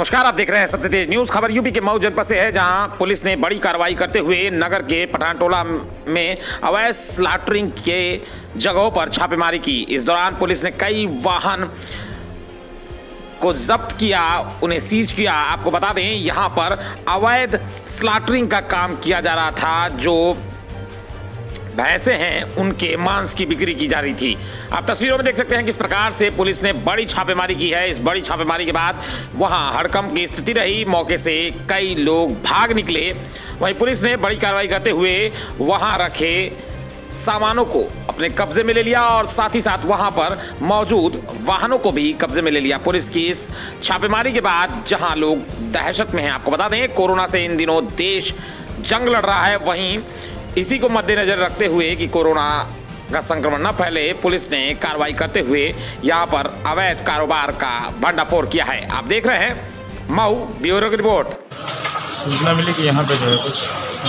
नमस्कार, आप देख रहे हैं सबसे तेज न्यूज खबर। यूपी के मऊ जनपद से है, जहां पुलिस ने बड़ी कार्रवाई करते हुए नगर के पठानटोला में अवैध स्लॉटरिंग के जगहों पर छापेमारी की। इस दौरान पुलिस ने कई वाहन को जब्त किया, उन्हें सीज किया। आपको बता दें, यहां पर अवैध स्लॉटरिंग का काम किया जा रहा था। जो भैंसे हैं उनके मांस की बिक्री की जा रही थी। आप तस्वीरों में देख सकते हैं किस प्रकार से पुलिस ने बड़ी छापेमारी की है। इस बड़ी छापेमारी के बाद वहां हड़कंप की स्थिति रही, मौके से कई लोग भाग निकले। वहीं पुलिस ने बड़ी कार्रवाई करते हुए वहां रखे सामानों को अपने कब्जे में ले लिया और साथ ही साथ वहां पर मौजूद वाहनों को भी कब्जे में ले लिया। पुलिस की इस छापेमारी के बाद जहां लोग दहशत में हैं। आपको बता दें, कोरोना से इन दिनों देश जंग लड़ रहा है। वहीं इसी को मद्देनजर रखते हुए कि कोरोना का संक्रमण न फैले, पुलिस ने कार्रवाई करते हुए यहां पर अवैध कारोबार का भंडाफोड़ किया है। आप देख रहे हैं मऊ ब्यूरो की रिपोर्ट। सूचना मिली कि यहाँ पे जो है कुछ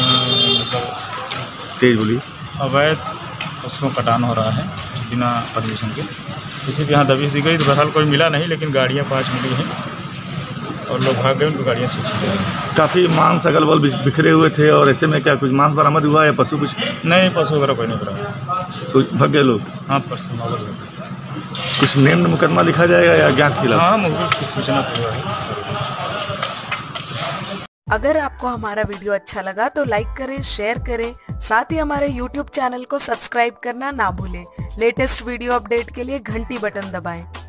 तेज बोली अवैध पशुओं का कटान हो रहा है बिना परमिशन के। किसी के यहाँ दबिश दी गई तो बहरहाल कोई मिला नहीं, लेकिन गाड़ियाँ 5 मिली हैं और लोग भाग गए, उनको गाड़ियाँ सींची गई। काफ़ी मांस अगल बगल बिखरे हुए थे, और ऐसे में क्या कुछ मांस बरामद हुआ या पशु कुछ? नहीं, पशु वगैरह कोई नहीं बरामद। भाग गए लोग? हाँ, पशु कुछ नेम मुकदमा लिखा जाएगा या जांच खिलाफ? हाँ, मुझे की सूचना हुआ है। अगर आपको हमारा वीडियो अच्छा लगा तो लाइक करें, शेयर करें, साथ ही हमारे YouTube चैनल को सब्सक्राइब करना ना भूलें। लेटेस्ट वीडियो अपडेट के लिए घंटी बटन दबाएं।